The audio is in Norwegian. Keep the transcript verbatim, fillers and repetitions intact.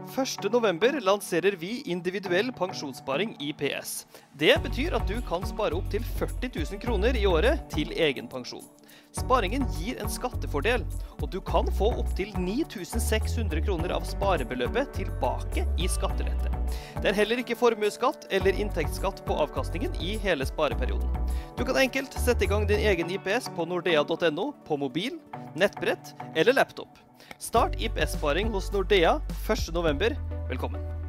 første november lanserer vi individuell pensjonssparing I P S. Det betyr at du kan spare opp til førti tusen kroner I året til egen pensjon. Sparingen gir en skattefordel, og du kan få opp til ni tusen seks hundre kroner av sparebeløpet tilbake I skattelette. Det er heller ikke formueskatt eller inntektsskatt på avkastningen I hele spareperioden. Du kan enkelt sette I gang din egen I P S på nordea punktum no, på mobil, nettbrett eller laptop. Start I P S-sparing hos Nordea første november. Velkommen!